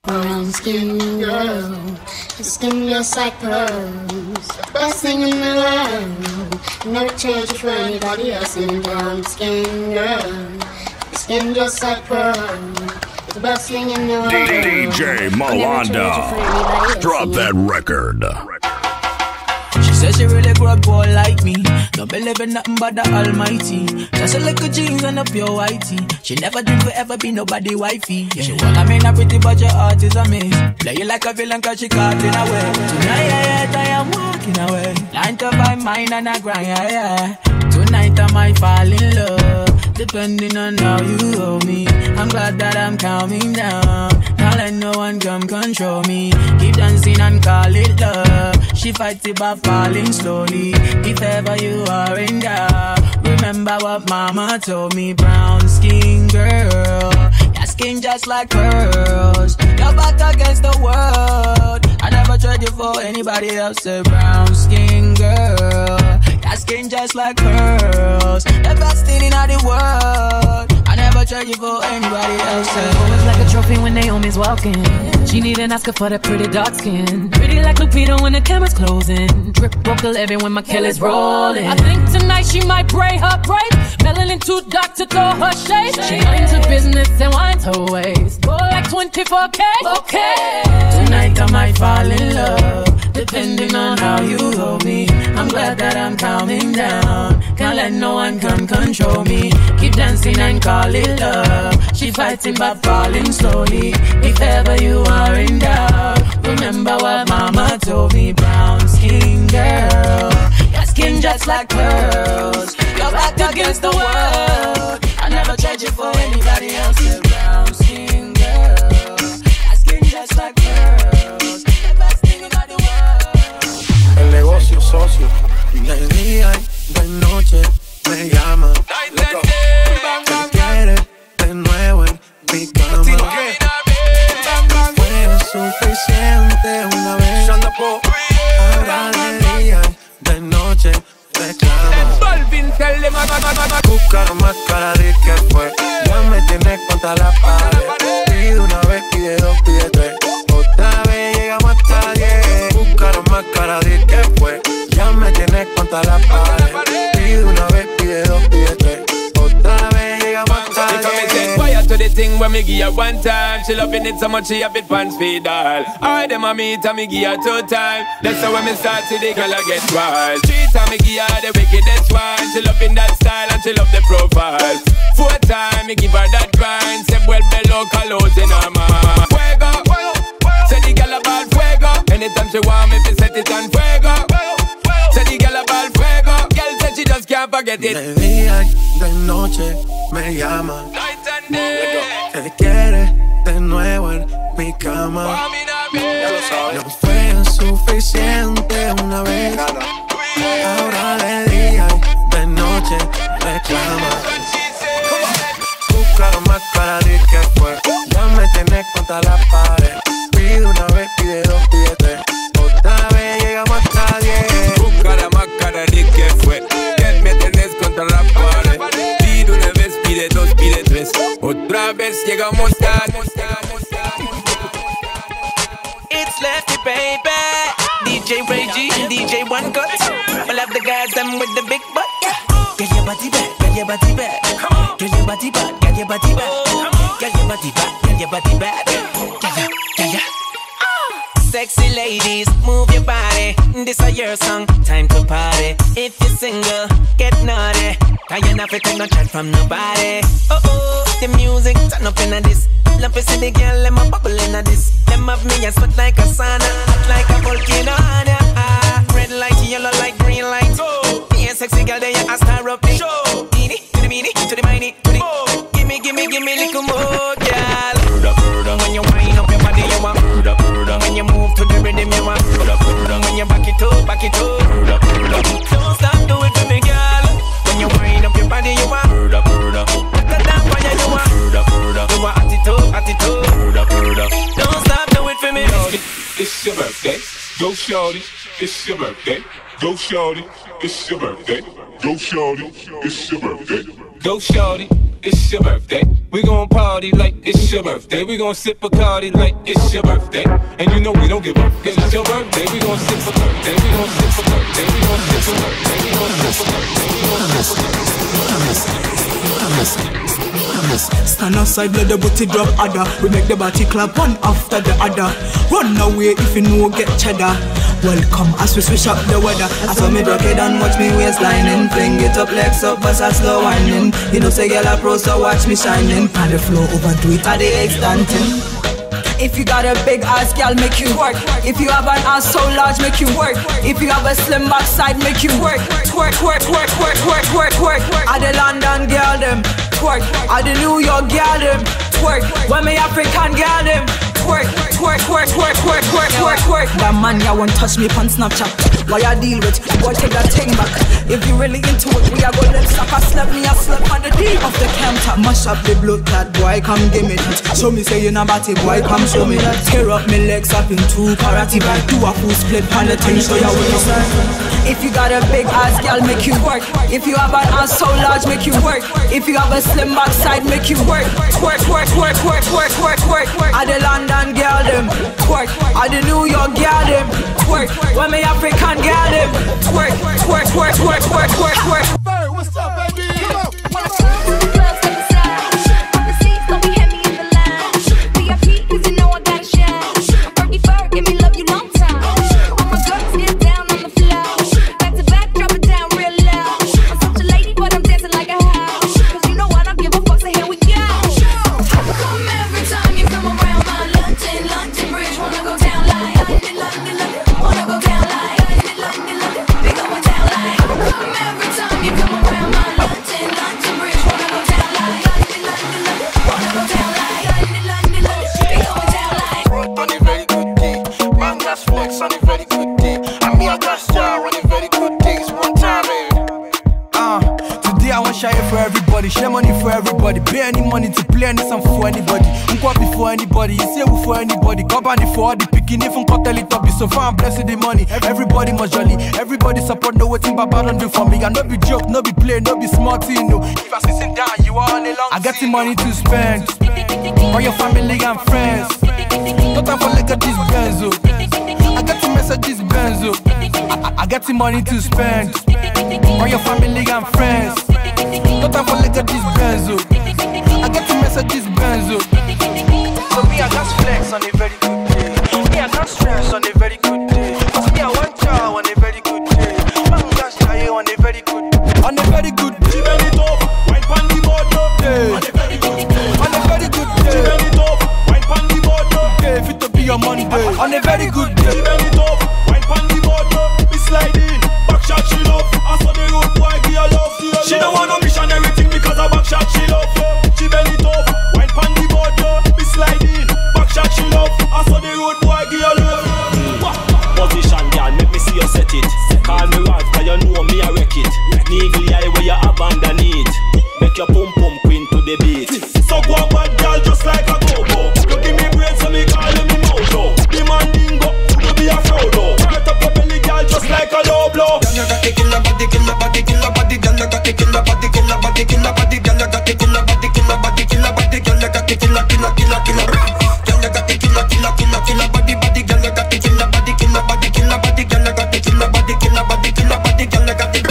Brown skin girl, your skin just like pearls. Best thing in the world. Never change it for anybody else. In brown skin girl, your skin just like pearls. It's the best thing in the world. DJ Malonda, drop that record. She says she really grew up boy like me. Don't believe in nothing but the Almighty. Just a little jeans and a pure whitey. She never dreamed forever be nobody wifey. Yeah. She wanna mean a pretty but your heart is a miss. Play you like a villain cause she caught in a way. Tonight I am walking away. 9 to 5 mine and I grind, yeah. Tonight I might fall in love, depending on how you hold me. I'm glad that I'm calming down. Can't let no one come control me. Keep dancing and call it love. She fights it by falling slowly. If ever you are in doubt, remember what mama told me. Brown skin girl, your skin just like pearls. Your back against the world. I never tried you for anybody else. A brown skin girl, your skin just like pearls. The best thing in the world. I never tried you for anybody else. Always like a trophy when Naomi's walking. She need an Oscar for that pretty dark skin. Pretty like Lupita when the camera's closing. Drip vocal every when my killer's rolling. I think tonight she might braid her braids. Melanin too dark to throw her shade. She minds her business and winds her waist. Go like 24K. Okay. Tonight I might fall in love, depending on how you hold me. I'm glad that I'm calming down. Can't let no one come control me. Keep dancing and call it love. She fighting but falling slowly. If ever you are in doubt, remember what mama told me. Brown skin girl, your skin just like pearls. Your back against the world. I never tried you for anybody else. A brown skin girl, your skin just like pearls. The best thing in the world. El negocio socio, de día y de noche me llama. ¿Qué quieres de nuevo en mi cama? Fue suficiente una vez. Ahora de día y de noche reclama. Buscar más cara de que fue. Ya me tienes contra la pared. Pide una vez, pide dos, pide tres. Otra vez llegamos hasta 10. Buscar más cara de que fue. Ya me tienes contra la pared. Pide una vez, pide dos, pide tres. Otra vez llegamos hasta 10. Fire to the thing when me give her one time. She loving it so much she have it pants feed all. All them a meet and me give her 2 times. That's how when me start to the girl I get wild. 3 times me give her the wickedest one. She loving that style and she love the profile. 4 times me give her that grind. Say well below colors in her mind. Fuego, say the girl about fuego. Anytime she want me to set it on fuego. Say the girl about fuego. Girl said she just can't forget it. De día y de noche me llama. ¿Qué quieres de nuevo en mi cama? No fue suficiente una vez. Ahora de día y de noche reclama. Buscaron más cara de que fue. Ya me tienes contra la pared. Pide una vez, pide dos, pide tres. Otra vez llegamos hasta 10. Buscaron más cara de que fue. Ya me tienes contra la pared. Pide una vez, pide dos, pide tres. Otra vez llegamos tarde. It's Lefty, baby. DJ Reggae and DJ One Cut. I love the guys, them with the big butt. Get your body back, get your body back. Get your body back, get your body back. Get your body back, get your body back. Yeah. Sexy ladies, move your body. This is your song, time to party. If you're single, get naughty. Cause you're not fit no chat from nobody. The music turn up in a this. Love to see the girl, let my bubble in a this. Them have me a sweat like a sauna, hot like a volcano. Red light, yellow light, green light. Be a sexy girl, then you're a star of the show. Beanie, to the beanie, to the miney, to the gimme, little more, girl. When you wind up your body, you want. When you move to the rhythm, you want. When you back it up, don't stop, do it for me, girl. When you wind up your body, you want. Put that fire, you want. You want attitude. Don't stop, do it for me. It's your birthday, go shorty. It's your birthday, go shorty. It's your birthday, go shorty. It's your birthday, Go shorty, it's your birthday. We gon' party like it's your birthday. We gon' sip Bacardi like it's your birthday. And you know we don't give up, cause it's your birthday. We gon' sip a birthday. We gon' sip a birthday. We gon' sip a birthday. We gon' sip a birthday. We gon' sip a birthday. Stand outside, let the booty drop other. We make the body clap one after the other. Run away if you know get cheddar. Welcome as we switch up the weather. I saw me broke it down, watch me waistlining. Fling it up, legs up, bust a slow winding. You know say girl a pro, so watch me shining. On the floor, overdo it at the extension. If you got a big ass, girl, make you work. If you have an ass so large, make you work. If you have a slim backside, make you work. Twerk, twerk, twerk, twerk, twerk, twerk, twerk. I the London girl them twerk. I the New York girl them twerk. When me African girl them twerk, twerk, twerk, twerk, twerk, twerk, twerk, twerk. That man ya won't touch me on Snapchat. Why I deal with? Boy, take that thing back. If you really into it, we are gonna let's slap. I slap me, I slap on the D of the camp. Mash up the blood clot, boy, come give me that. Show me say you know about it, boy, come show me that. Tear up me legs up in two, karate back, do a full split on the thing, so you will start. If you got a big ass, girl, make you work. If you have an ass so large, make you work. If you have a slim backside, make you work. Twerk, twerk, twerk, twerk, twerk, twerk, twerk. I the London girl them twerk. I the New York girl them twerk. When me African girl them twerk, twerk, twerk, twerk, twerk, twerk, twerk. Bird, what's up, baby? Come on. Share money for everybody, pay any money to play any song for anybody. Unko before anybody, you say we for anybody. Company for all the picking, if unko tell it up, so far I'm blessed with the money. Everybody must jolly, everybody support, no waiting, Baba don't do for me. And no be joke, no be play, no be smart, you know. If I sit down, you are on a long. I got the money to spend for your family and friends. No time for like a this benzo. I got the messages benzo. I got the money to spend for your family and friends. No time for like a this benzo. I get the messages benzo. So me I got flex on a very good day. Me I got stress on a very good day. Cause me I want y'all on a very good day. Man got shy on a very good day. On a very good day. She belly top, wine pan the board day. On a very good day. On a very good day. She belly top, wine pan the board day. Fit to be your Monday. On a very good day. She belly top, wine pan the board be sliding. Back shot she love. I saw the road boy give her love. She don't want no mission everything because her back shot she love. She belly tough, wine pan the board, be sliding. Back shot she love. I saw the road boy give her love. Position girl, make me see you set it. Call me Ralph, cause you know me I wreck it. Neagly eye where you abandon it. Make your pum pum queen to the beat. So go on bad girl just like a go-go. You give me brains so me call you me mojo. The man dingo, you be a Frodo. Hurt up your belly girl just like a low blow. You got the killer body, killer body, killer body. Girl you got the killer body, killer body, killer body. Girl you got the killer body, killer body, killer body. Girl you got the killer, killer, killer, killer. Girl you got the killer, killer, killer, killer body, body. Girl you got the killer body, killer body, killer body. Girl you got the killer body, killer body, killer body. Girl you got the.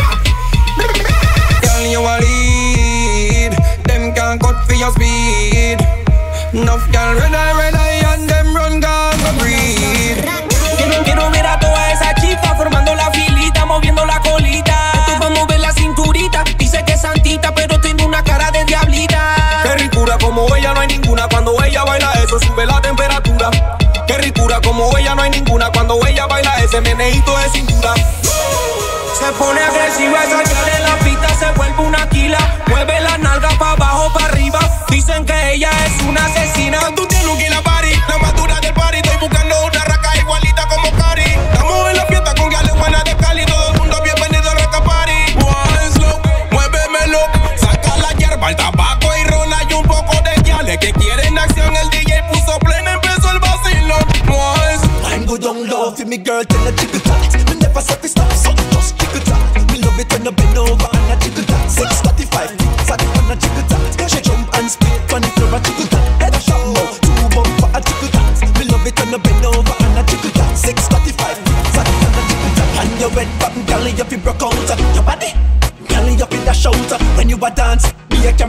Girl you a lead, them can't cut for your speed. Enough girl red eye and them run gun go breed. Quiero ver a toda esa chica formando la filita, moviendo la colita. Esto pa' mover la cinturita. Dice que es santita, pero tiene una cara de diablita. Qué ricura como ella no hay ninguna. Cuando ella baila eso sube la temperatura. Qué ricura como ella no hay ninguna. Cuando ella baila ese meneíto de cintura. Se pone agresiva esa cara en la pista, se vuelve una quila. Mueve la nalga pa' abajo, pa' arriba. Dicen que ella es una asesina. Tú tienes un killer party, la más dura del party. Estoy buscando una raca igualita como Cari. Estamos en la fiesta con gales buenas de Cali. Todo el mundo bienvenido a Raca Party. One slow, muévemelo. Saca la hierba, el tabaco y ron. Hay un poco de gales que quieren acción. El DJ puso pleno, empezó el vacilón. I'm good on love for me girl, tell her jiggle that. Me never said we stop, so just jiggle that. Me love it when you bend over and a jiggle that. 6:35, fat on a jiggle that. Shake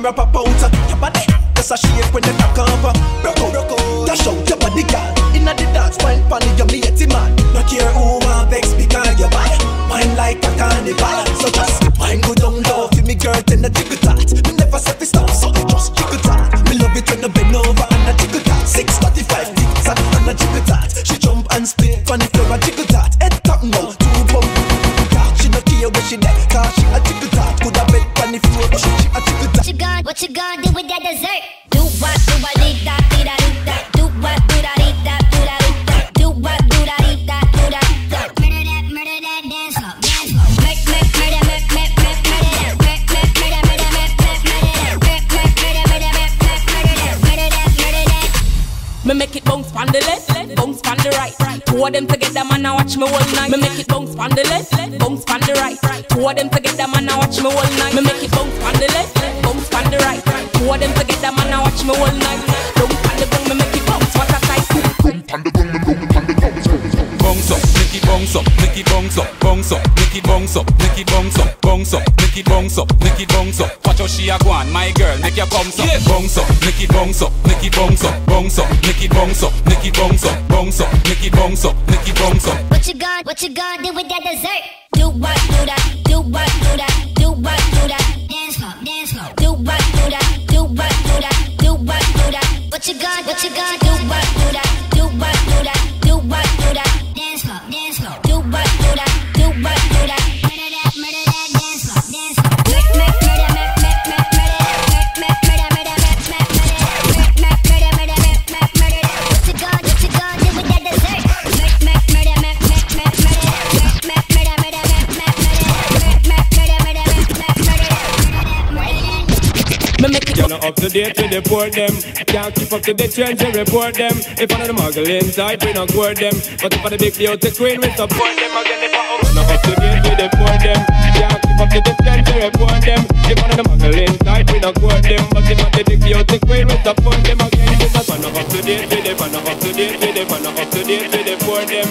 a pop out. Your body, that's a shake when you knock up. Broco, dash out your body, girl. Inna the dance, wine pon your matey man. No care who a vex because you bad. Wine like a carnival. So just wine go down low for me girl, then a jiggle tat. Me never set the stop, so just jiggle tat. Me love it when you bend over and a jiggle tat. 6:45 ticks and a jiggle tat. She jump and split on the floor a jiggle tat. Head top now, 2 bump. She no care where she neck, cause she a jiggle tat. Could have bed on the floor, but she a jiggle tat. What you gonna do with that dessert? Do what, do I need that, do that, do that. Do what, do that, eat that, do that, eat that. Do what, do that, eat that, do that, that. Murder that, dance up, dance up. Make, murder that. Me make it bounce on the left, bounce on the right. Two of them together, man, I watch me all night. Me make it bounce on the left, bounce on the right. Two of them together, man, I watch me all night. Me make it bounce on the left, bounce on the right. Two of them together, man, I watch me all night. Bounce on the boom, me make it bounce. What a sight! Bounce up, make it bounce up, make it bounce up, bounce up, make it bounce up, make it bounce up, bounce up, make it bounce up, make it bounce up. Watch how she a go on, my girl, make your bounce up, bounce up, make it bounce up, make it bounce up, bounce up, make it bounce up, make it bounce up, bounce up, make it bounce up, make it bounce up. What you gonna do with that dessert? Do what, do that, do what, do that, do what, do that. Dance slow, dance slow. Do what, do that, do what, do that, do what, do that. What you gonna do what, do that, do what, do that, do what, do that. Dance slow, dance slow. Do what, do that, do what, do that. Murder that, dance slow, dance slow. You're not up to date with the poor them. Can't keep up to the trends and report them. If one of the muggle inside, we not court them. But if one of the big beauty queen, we support them. Again, if I'm not up to date with the poor them. Can't keep up to the trends and report them. If one of the muggle inside, we not court them. But if one of the big beauty queen, we support them. Again, if I'm not up to date with the, not up to date with the, not up to date with the poor them.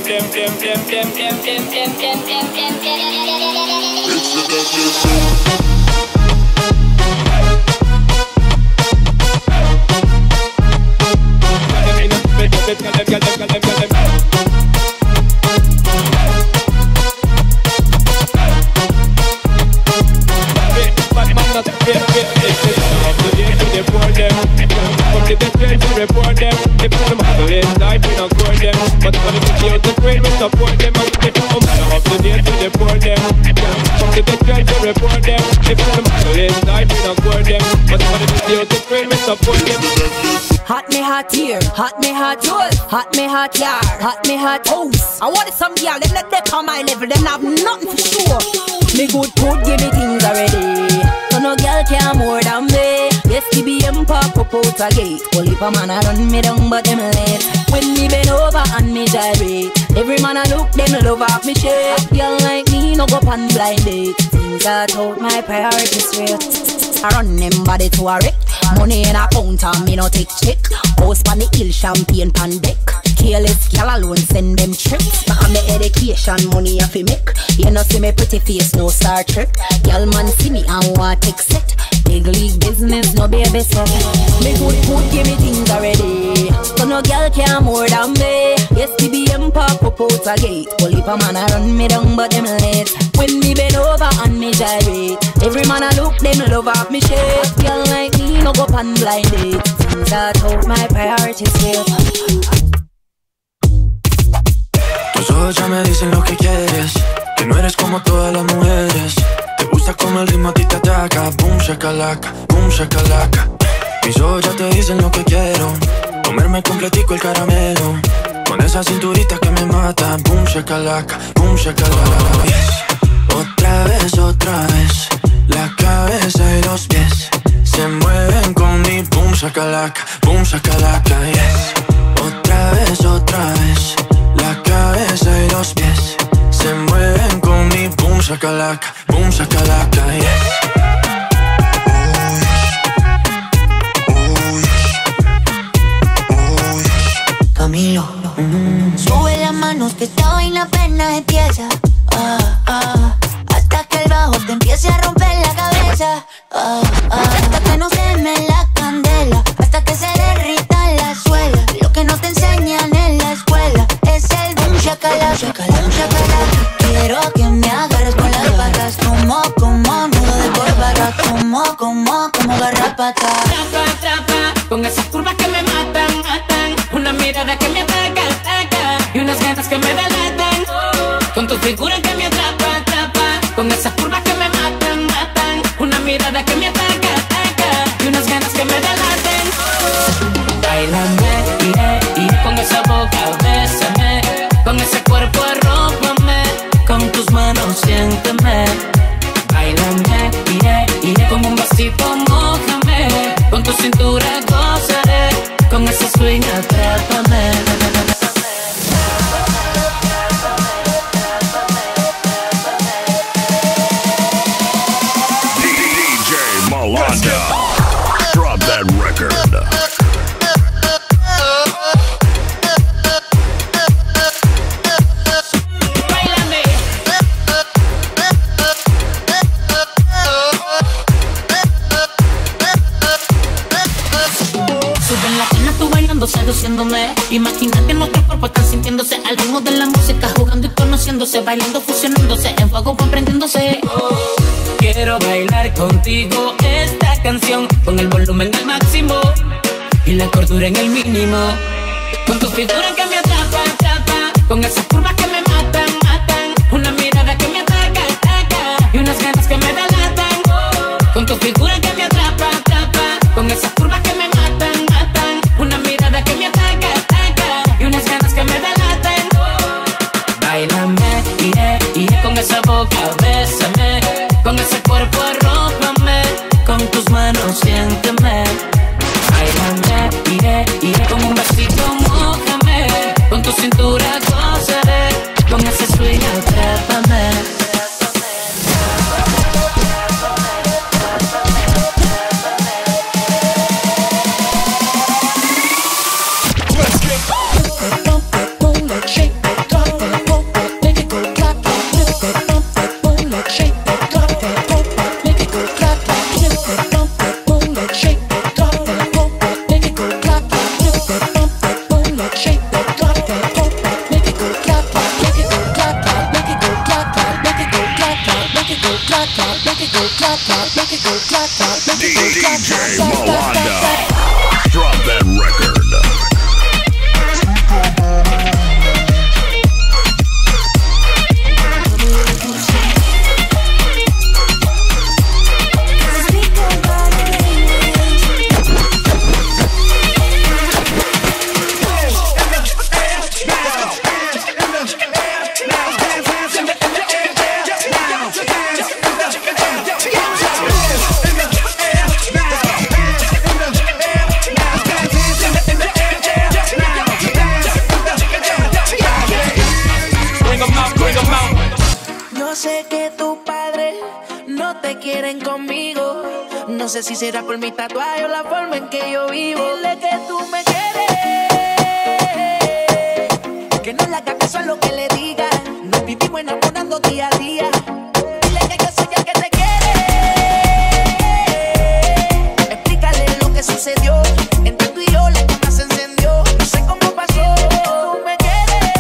Report them. If I'm not inside, we not court them. But for the video to create, we support them. If I'm not up to date, we report them. From the trends to report them. If I'm not inside, we not court them. But for the video to create, we support them. Hot me hot here, hot me hot toes, hot me hot yard, hot me hot house. I wanted some y'all, them not dep on my level, them have nothing for sure. Me good food, give me things already. So no girl care more than me. Yes, TBM pop up out a gate. Only for man a run me down, but them late. When me bend over and me gyrate, every man a look, them love off me shape. Girl like me no go pan blind date. Things that out my priorities straight. I run them body to a wreck. Money in a counter, me no take check. House pan the hill, champagne pan deck. Careless gal alone send them trips. And the education money I fi make. You know see me pretty face, no Star Trek. Gal man see me and want take set. Big league business, no baby set. Me good food, give me things already. So no gal care more than me. Yes, TBM pop up out a gate. Only for man a run me down, but them late. When me bend over and me gyrate, every man a look, them love off me shape. Girl like me no go pan blind date. Things that out my priorities here. Tus ojos ya me dicen lo que quieres, que no eres como todas las mujeres. Te gusta como el ritmo a ti te ataca. Boom shakalaka, boom shakalaka. Mis ojos ya te dicen lo que quiero, comerme completico el caramelo. Con esa cinturita que me mata. Boom shakalaka, boom shakalaka. Yes. Otra vez, la cabeza y los pies se mueven con mi boom shakalaka, yes. Otra vez, la cabeza y los pies se mueven con mi boom shakalaka, yes. Camilo, sube las manos que esta vaina apenas empieza. Hasta que el bajo te empiece a romper la cabeza. Hasta que no se que me delatan, con tu figura que me atrapa, atrapa, con esas curvas que me matan, matan, una mirada que me ataca, ataca, y unas ganas que me delatan. Báilame, con esa boca bésame, con ese cuerpo arrópame, con tus manos siénteme. Báilame, con un vasito mójame, con tu cintura gozaré, con ese swing atrápame. DJ Malonda, drop that record. Seduciéndome, imagínate nuestros cuerpos están sintiéndose al ritmo de la música, jugando y conociéndose, bailando, fusionándose, en fuego comprendiéndose. Quiero bailar contigo esta canción con el volumen al máximo y la cordura en el mínimo, con tu figura que me atrapa, atrapa, con esas curvas que me matan, matan, una mirada que me ataca, ataca, y unas ganas que me delatan, con tu figura que me atrapa, atrapa, con esas curvas que me matan, matan, una mirada que me ataca, ataca, y unas ganas que me delatan. Báilame, con esa boca bésame, con ese cuerpo arrópame, con tus manos siénteme. Báilame, con un vasito mójame, con tu cintura gozaré, con ese swing atrápame. DJ Malonda, drop that record. No sé si será por mi tatuaje o la forma en que yo vivo. Dile que tú me quieres, que no le haga caso a lo que le diga. Nos vivimos enamorando día a día. Dile que yo soy el que te quiere. Explícale lo que sucedió. Entre tú y yo la llama se encendió. No sé cómo pasó. Tú me quieres,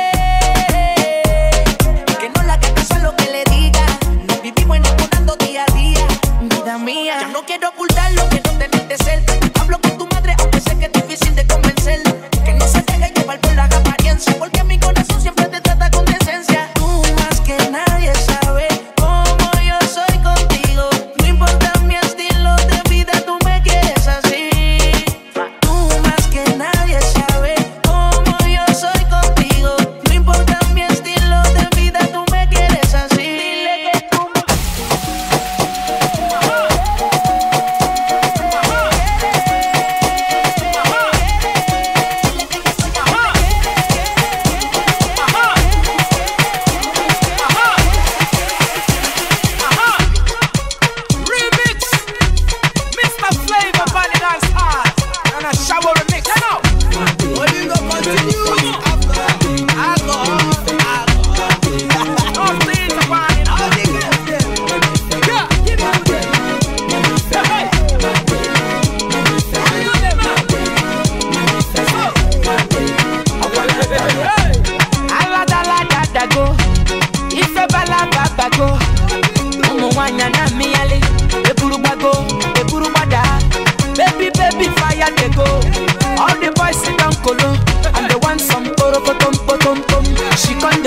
que no le haga caso a lo que le diga. Nos vivimos enamorando día a día. Vida mía, ya no quiero ocultar lo que no tenés de cerca. Hablo con tu madre aunque sé que es difícil.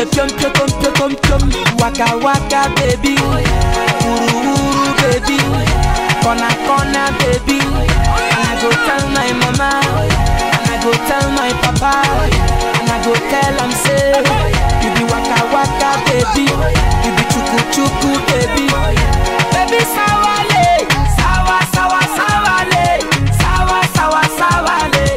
say pium pium pium pium pium. Waka waka baby, uru uru baby, corner corner baby. And I go tell my mama, and I go tell my papa, and I go tell am say, you be waka waka baby, you be chuku chuku baby, baby sawale, sawa sawa sawale, sawa sawa sawale.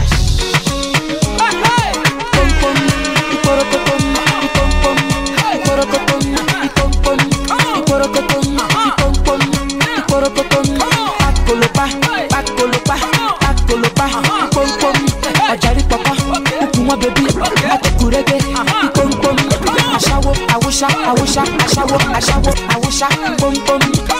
Pom pom, iporokotom, ipom pom, iporokotom, ipom pom, iporokotom, ipom pom, iporokotom. Pakolopa, pakolopa, pakolopa, ipom pom. Ajari papa, ukuma baby, atekurege, ipom pom. Ashawo, awusha, awusha, ashawo, ashawo, awusha, pom pom.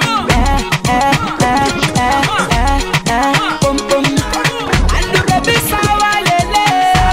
Pom pom. And the baby sawa lele,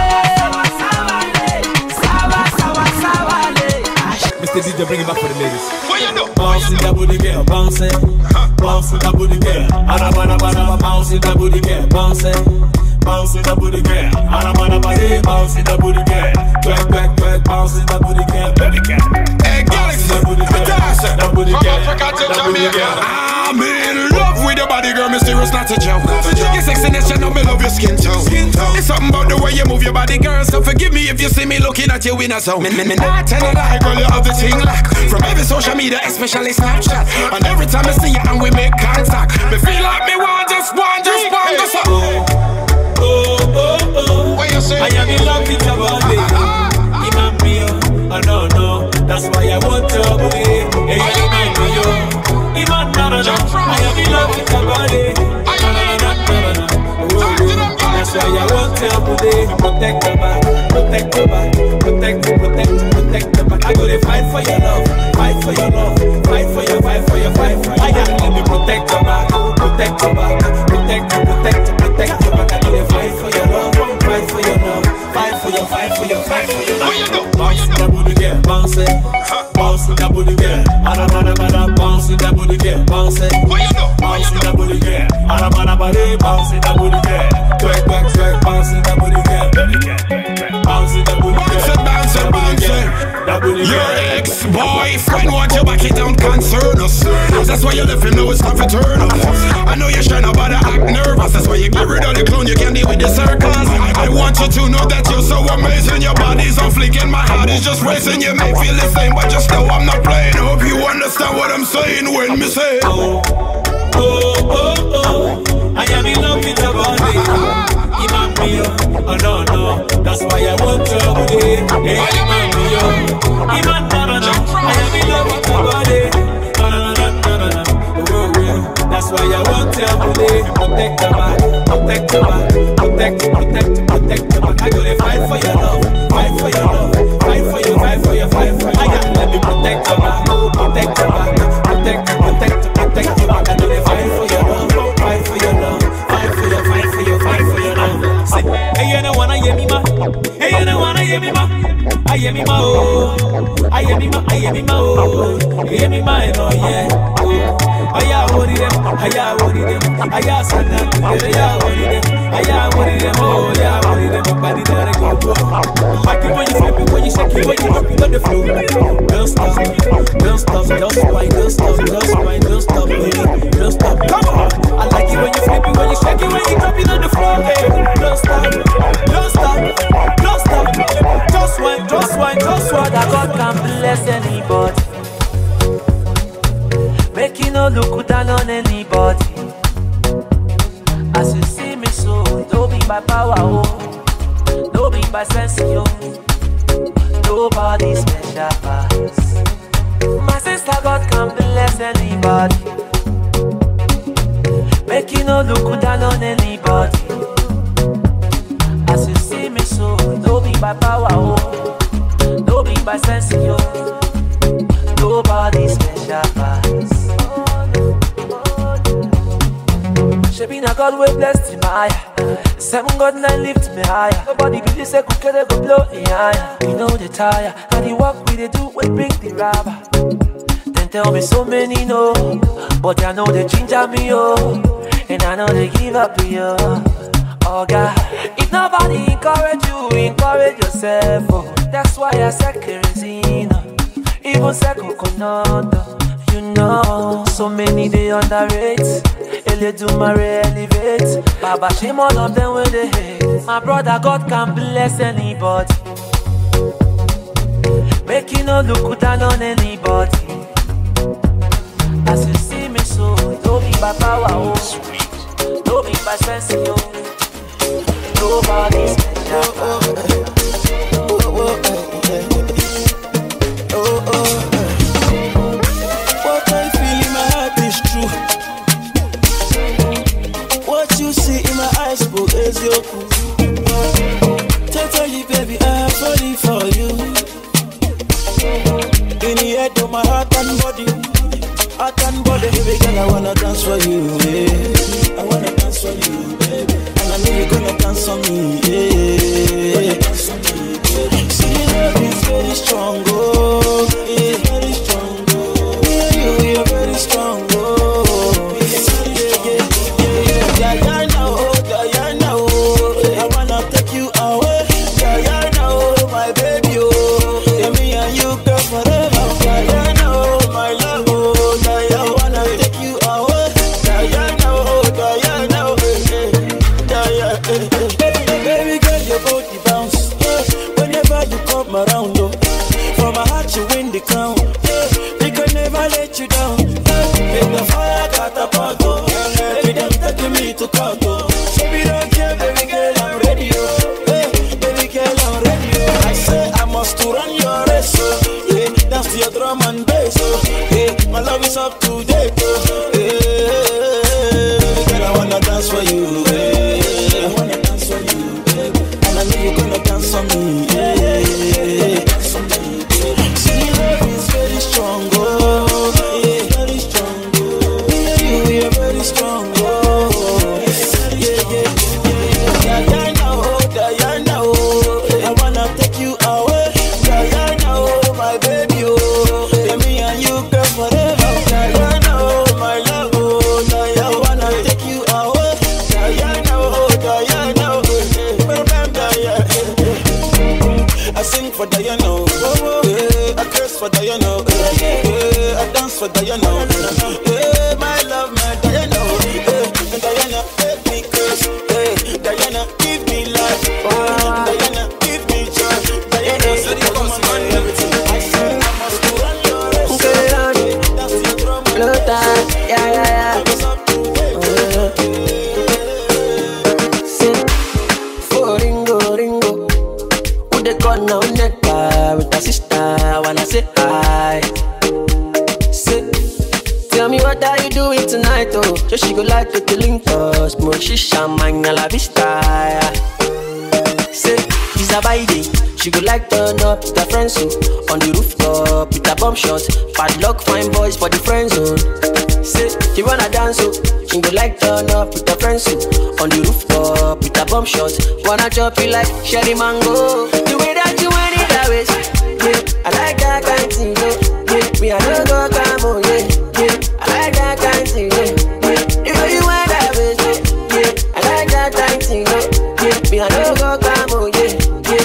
sawa le. Mr. DJ, bring it back for the ladies. What you do? Bouncing that booty girl, bouncing. Bouncing that booty girl. Arabana, bouncing that booty girl, bouncing. Bouncing that booty girl. Arabana, bouncing that booty girl. Twerk, twerk, twerk, bouncing that booty girl. Baby girl. Hey, Galaxy, that booty girl. that booty girl. Africa to Jamaica. I'm in love with your body, girl. Mysterious, not a joke. Your sexiness, you know me love your skin tone. It's something about the way you move your body, girl. So forgive me if you see me looking at you in a zone. Me not tell a lie, girl. You have the thing like from every social media, especially Snapchat. And every time I see you and we make contact, me feel like me want just one. What you say? I am in love with your body. Imam Mio, oh no, that's why I want to be. Hey, Imam Mio, Imam Nana, I am in love with your body. That's why I want to be. Protect your back, protect your back, protect the back. I go to fight for your love, fight for your love, fight for your. I got to let me protect your back, protect your back, protect your back. I go to fight for your love, fight for your love, fight for your. Bouncing that booty girl, bouncing, bouncing that booty girl. Arabana, bouncing that booty girl, bouncing, bouncing that booty girl. Arabana, bouncing that booty girl. Twerk, twerk, twerk, bouncing that booty girl. Bouncing that booty girl. Your ex-boyfriend wants you back, it don't concern us. That's why you left him, know it's time for turn up. I know you're trying to bother, act nervous. That's why you get rid of the clone, you can't deal with the circles. I want you to know that you're so amazing. Your body's on fleek and my heart is just racing. You may feel the same, but just know I'm not playing. Hope you understand what I'm saying when me say oh, I am in love with your body. Imam Mio, oh no, that's why I want to be. Hey, Imam Mio, Imam Nana, I am in love with your body. No, that's why I want to be. Protect your back, protect your back, protect your back. I go to fight for your love, fight for your love, fight for your. I got to let me protect your back, protect your back, protect your back. I go to fight for your love, fight for your love, fight for your love. Say, hey, you don't wanna hear me, ma? Hey, you don't wanna hear me, ma? I hear me, ma, oh. I hear me, ma, oh. Hear me, ma, oh, yeah. I worry them, I worry them. I stand them, I worry them. I worry them, oh, yeah, worry them. Nobody there to go. Like it when you flip it, when you shake it, when you drop it on the floor. Don't stop, just wine, don't stop, baby, don't stop. Come on, I like it when you flip it, when you shake it, when you drop it on the floor, baby. Don't stop, just wine. That God can bless anybody. Make you no look down on anybody. As you see me so, don't be by power, oh. Don't be by sense, oh. Nobody special pass. My sister, God can bless anybody. Make you no look down on anybody. As you see me so, don't be by power, oh. Don't be by sense, oh. Nobody special pass. She be a God will bless him higher. 7 God 9 lift me higher. Nobody believe say cook they go blow me higher. We know the tire and the work we they do will bring the rubber. Then tell me so many no, but I know they ginger me oh, and I know they give up yo. Oh God, if nobody encourage you, encourage yourself. Oh. That's why I said kerosene, even say coconut. You know, so many they underrate. Ele do marry elevate. Baba shame all of them when they hate. My brother, God can bless anybody. Make you no look down on anybody. As you see me so, don't be by power, oh. Don't be by sense, oh. Nobody's special. What I feel in my heart is true. What you see in my eyes, bro, is your cool. Totally, baby, I'm falling for you. In the head of my heart and body, baby girl, I wanna dance for you, yeah. I wanna dance for you, baby. And I know you're gonna dance for me, yeah. Dance for me, baby. See, love is very strong, oh, yeah, very strong, oh. Yeah, you're very strong, oh. Diana, oh, Diana, oh. I wanna take you away, Diana, oh, my baby, oh. Yeah, me and you, girl, forever, Diana, oh, my love, oh. Diana, I wanna take you away, Diana, oh, Diana, oh, Diana, baby girl, your body bounce, yeah. Whenever you come around, oh, from my heart you win the crown, yeah. We can never let you down, yeah. Baby, the fire got a pot, oh. Baby, them taking me to court, oh. So we don't care, baby girl, I'm ready, oh. Hey, baby girl, I'm ready, oh. I say I must to run your race, oh. Yeah, dance to your drum and bass, oh. Yeah, my love is up to date, oh. Yeah, girl, I wanna dance for you, yeah. I wanna dance for you, baby. And I know you're gonna dance for me, yeah. Dance for me, baby. See, love is very strong, oh. Yeah, very strong, oh. Yeah, you're very strong, oh. Diana, oh, Diana, oh. I wanna take you away, Diana, oh, my baby, oh. Yeah, me and you, girl, forever, Diana, oh, my love, oh. Diana, I wanna take you away, Diana, oh, Diana, oh. I sing for Diana, oh, yeah. I curse for Diana, oh, yeah. I dance for Diana, oh, yeah. My love, my Diana, oh, yeah. Diana, make me curse, yeah. Diana, give me life, Diana, give me joy, Diana, so the boss man, everything. I say I must go run your race, that's your drum, yeah. Sing for Ringo, Ringo. Who they call now, nigga? With my sister, I wanna say hi. Say, tell me what are you doing tonight, oh? So she go like to link us, more shisha, man, a la vista. Say, she's a baby. She go like turn up with her friends, so on the rooftop with a bomb shot. Bad luck, fine boys for the friend zone. Say, she wanna dance, so she go like turn up with her friends, so on the rooftop with a bomb shot. Wanna chop you like Sherry Mango. The way that you want it that way, yeah. I like that kind of thing, yeah. Me I don't go come on, yeah. I like that kind of thing, yeah. The way you want that way, yeah. I like that kind of thing, yeah. Me I don't go come on, yeah.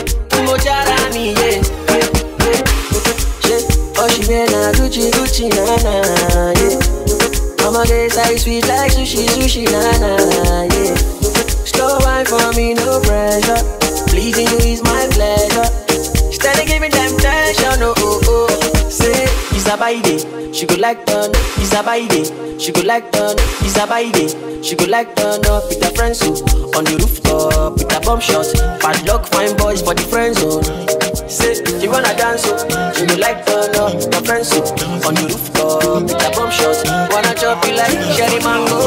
Oh, she made a Gucci, Gucci, nana, yeah. Mama gets like sweet like sushi, sushi, nana, yeah. Slow wine for me, no pressure. Pleasing you is my pleasure. Steady giving them tension, oh, oh, oh. Say, it's a baby, she go like turn. It's a baby, she go like turn. It's a baby, she go like turn up with her friends, so on the rooftop with a bomb shot. Bad luck, fine boys for the friend zone. Say, she wanna dance, so she go like turn up with her friends, so on the rooftop with a bomb shot. Wanna chop you like Sherry Mango.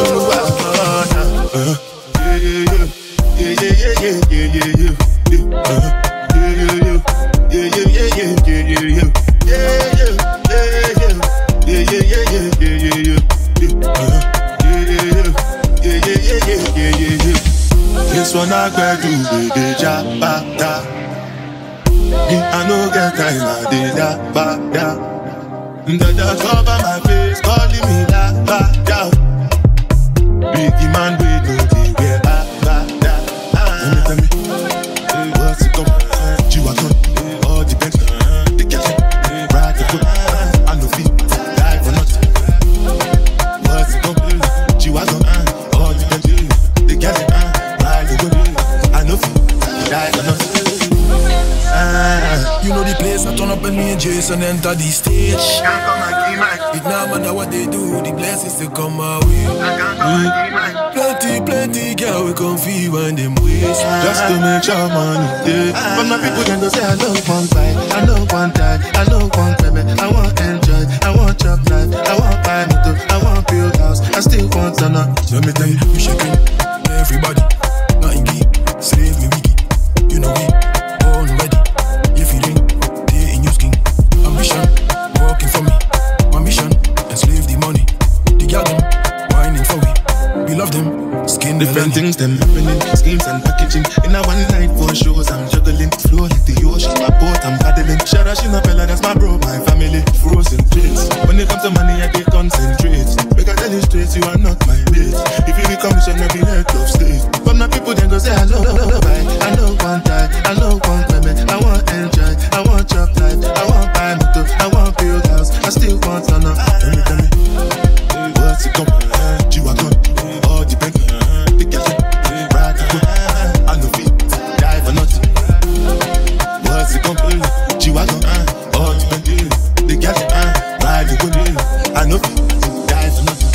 This one I got to be the job, I no get time, I did that, back down. The dust over my face, calling me that, back down. Biggie man, we do the way, back down. die for nothing. You know the place, I turn up and me and Jason enter the stage. Can't come and keep mine. It now matter what they do, the blessings they come my way. Plenty girl we come feel when them waste. Just to make sure money day. But my people then go say I don't want fight, I don't want die, I don't want payment, I want enjoy, I want chop life, I want buy motor, I want build house, I still want to know. So let me tell you, we shaking everybody, nothing geek, slave me wiki. You know we born ready. You feeling, they in your skin. Ambition, working for me. My mission, enslave the money. The girl them, whining for we love them, skin different things them happening, schemes and packaging. In a one night for shows I'm juggling. Flow like the ocean, my boat I'm paddling. Shara Shinapella, that's my bro, my family. Frozen drinks. When it comes to money I get concentrate. Because I tell you straight, you are not my mate. If you become rich, I'll be head of state. But my people then go say I don't want die, I don't want payment, I want enjoy, I want chop life, I want buy motor, I want build house, I still want to know. Tell me, what's it come? G-Wagon, all the bank, the cash, ride the whip, I know fit, die for nothing. What's it come? G-Wagon, all the bank, the cash, ride the whip, I know fit, die for nothing.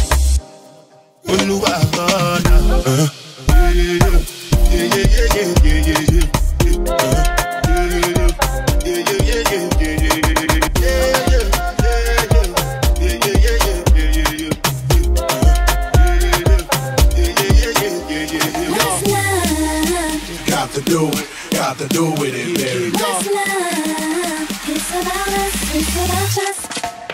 Got to do with it, baby. What's love? It's about us, it's about us.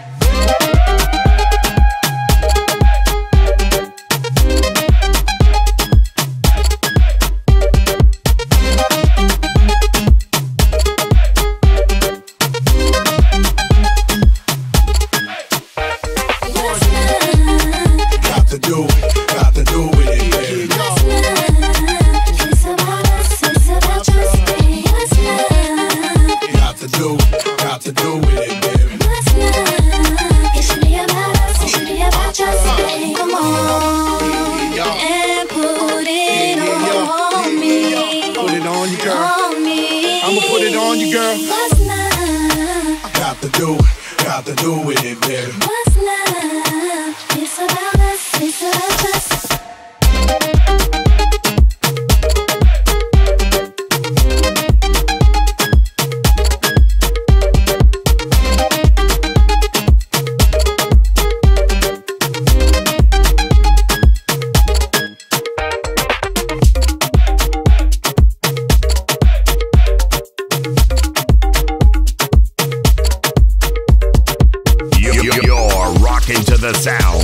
Got to do with it, baby. What's love? It's about us, it's about us. The sound